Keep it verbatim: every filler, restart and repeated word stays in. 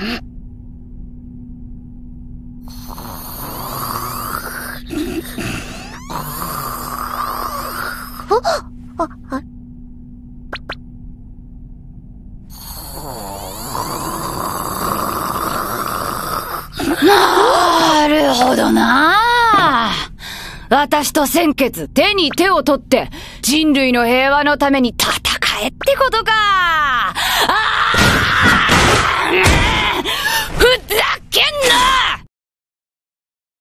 あ、あ、 なるほどな。私と先決、手に手を取って、人類の平和のために戦えってことか。あ